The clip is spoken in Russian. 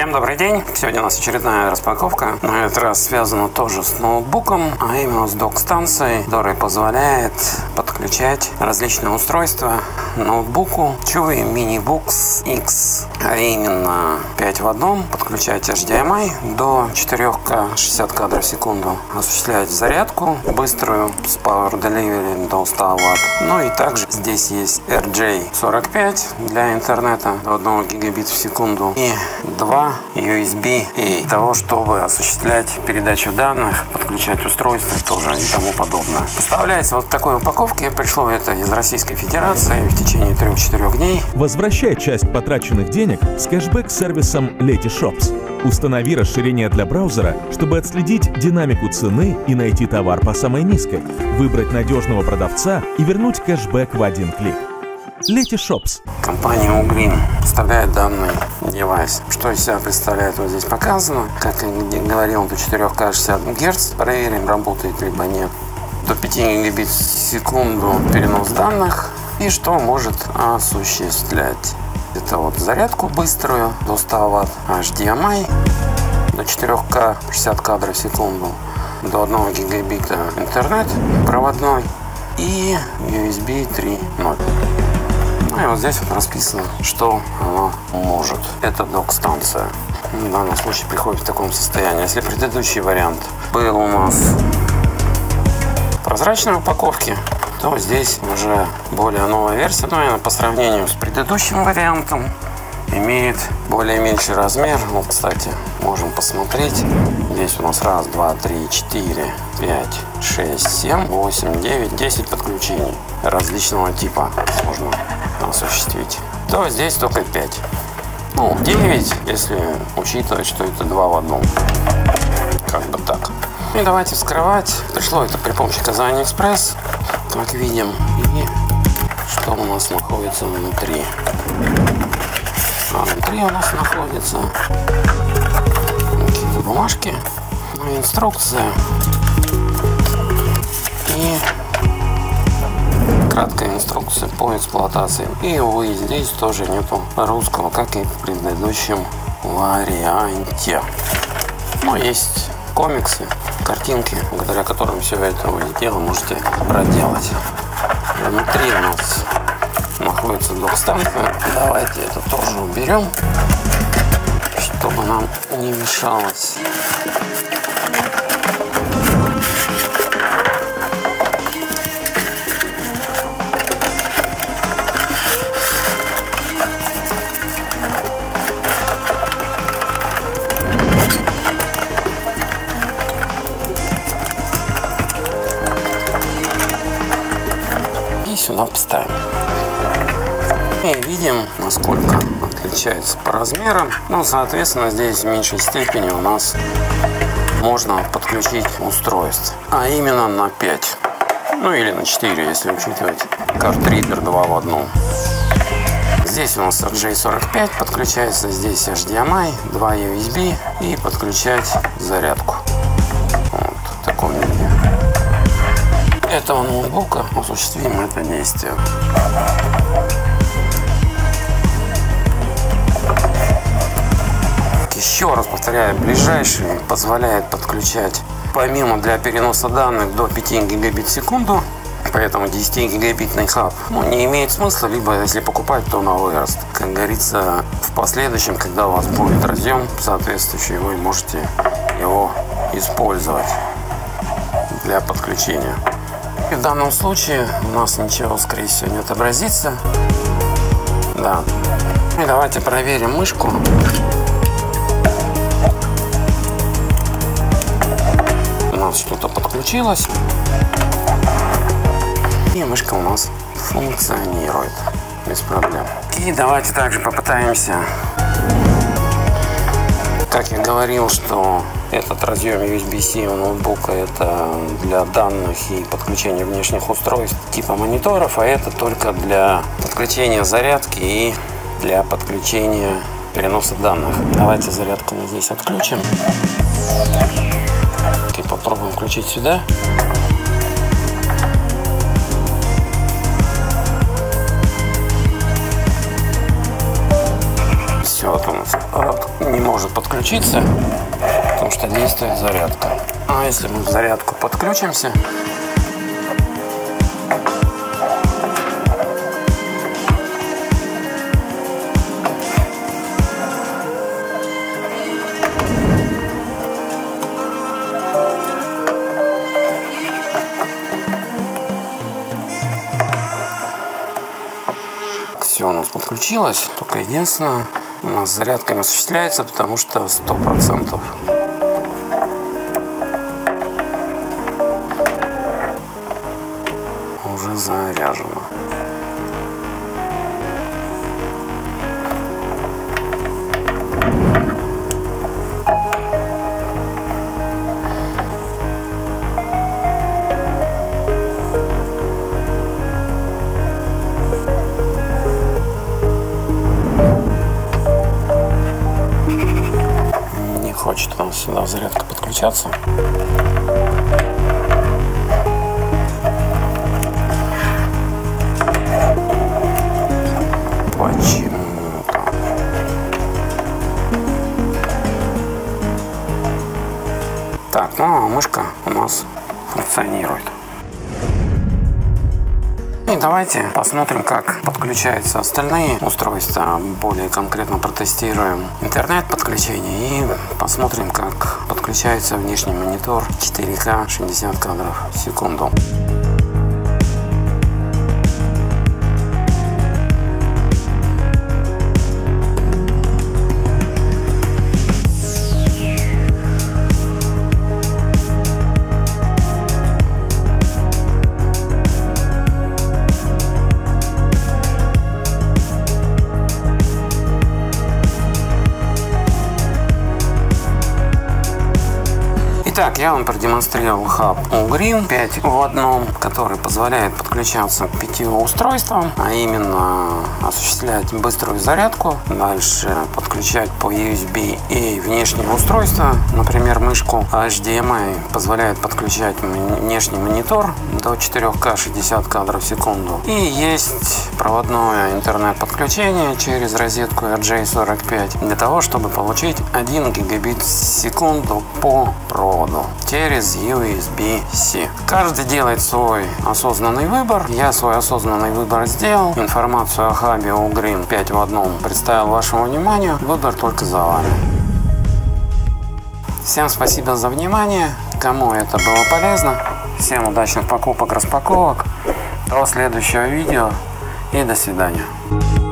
Всем добрый день! Сегодня у нас очередная распаковка. На этот раз связана тоже с ноутбуком, а именно с док-станцией, которая позволяет подключать различные устройства ноутбуку Chuwi MiniBox X, а именно 5 в одном, подключать HDMI до 4К 60 кадров в секунду, осуществлять зарядку быструю с Power Delivery до 100 Вт. Ну и также здесь есть RJ45 для интернета до 1 гигабит в секунду и 2 USB и того, чтобы осуществлять передачу данных, подключать устройства тоже и тому подобное. Поставляется вот в такой упаковке. Пришло это из Российской Федерации в течение 3-4 дней. Возвращай часть потраченных денег с кэшбэк-сервисом Letyshops. Установи расширение для браузера, чтобы отследить динамику цены и найти товар по самой низкой, выбрать надежного продавца и вернуть кэшбэк в один клик. Letyshops. Компания Ugreen поставляет данный девайс. Что из себя представляет, вот здесь показано. Как я говорил, до 4К 60 Гц. Проверим, работает либо нет. До 5 гигабит в секунду перенос данных. И что может осуществлять? Это вот зарядку быструю до 100 Вт, HDMI до 4К 60 кадров в секунду, до 1 гигабита интернет проводной и USB 3.0. Ну и вот здесь вот расписано, что она может. Это док-станция. В данном случае приходит в таком состоянии. Если предыдущий вариант был у нас в прозрачной упаковке, то здесь уже более новая версия. Но по сравнению с предыдущим вариантом имеет более меньший размер. Вот, кстати, можем посмотреть. Здесь у нас 1, 2, 3, 4, 5, 6, 7, 8, 9, 10 подключений различного типа можно осуществить. То здесь только 5. Ну, 9, если учитывать, что это 2 в одном. Как бы так. И давайте вскрывать. Пришло это при помощи Казань Экспресс, как видим. И что у нас находится внутри? А внутри у нас находятся какие-то бумажки, инструкция и краткая инструкция по эксплуатации. И, увы, здесь тоже нету русского, как и в предыдущем варианте. Но есть комиксы, картинки, благодаря которым все это дело можете проделать. Внутри у нас находится док-станция. Давайте это тоже уберем, чтобы нам не мешалось. Сюда поставим. И видим, насколько отличается по размерам. Ну, соответственно, здесь в меньшей степени у нас можно подключить устройство. А именно на 5. Ну, или на 4, если учитывать картридер 2 в 1. Здесь у нас RJ45 подключается. Здесь HDMI, 2 USB и подключать зарядку. Вот в таком виде. Этого ноутбука осуществим это действие. Еще раз повторяю, ближайший позволяет подключать помимо для переноса данных до 5 гигабит в секунду, поэтому 10-гигабитный хаб не имеет смысла, либо если покупать, то на вырост. Как говорится, в последующем, когда у вас будет разъем соответствующий, вы можете его использовать для подключения. И в данном случае у нас ничего, скорее всего, не отобразится. Да. И давайте проверим мышку. У нас что-то подключилось. И мышка у нас функционирует без проблем. И давайте также попытаемся. Как я говорил, что этот разъем USB-C у ноутбука это для данных и подключения внешних устройств типа мониторов, а это только для подключения зарядки и для подключения переноса данных. Давайте зарядку мы здесь отключим. И попробуем включить сюда. Все, вот у нас не может подключиться, потому что действует зарядка. А если мы в зарядку подключимся, все у нас подключилось, только единственное, у нас зарядка не осуществляется, потому что 100% уже заряжено. Хочет у нас сюда зарядка подключаться. Почему-то. Так, ну а мышка у нас функционирует. И давайте посмотрим, как подключаются остальные устройства. Более конкретно протестируем интернет-подключение и посмотрим, как подключается внешний монитор 4К 60 кадров в секунду. Итак, я вам продемонстрировал хаб Ugreen 5 в одном, который позволяет подключаться к 5 устройствам, а именно осуществлять быструю зарядку, дальше подключать по USB-A внешние устройства, например, мышку, HDMI позволяет подключать внешний монитор до 4К 60 кадров в секунду. И есть проводное интернет-подключение через розетку RJ45 для того, чтобы получить 1 гигабит в секунду по проводу через USB-C. Каждый делает свой осознанный выбор. Я свой осознанный выбор сделал. Информацию о хабе Ugreen 5 в одном представил вашему вниманию. Выбор только за вами. Всем спасибо за внимание. Кому это было полезно. Всем удачных покупок, распаковок. До следующего видео и до свидания.